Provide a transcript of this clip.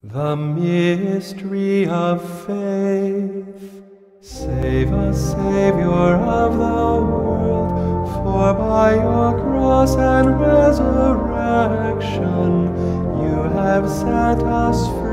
The mystery of faith. Save us, Savior of the world, for by your cross and resurrection you have set us free.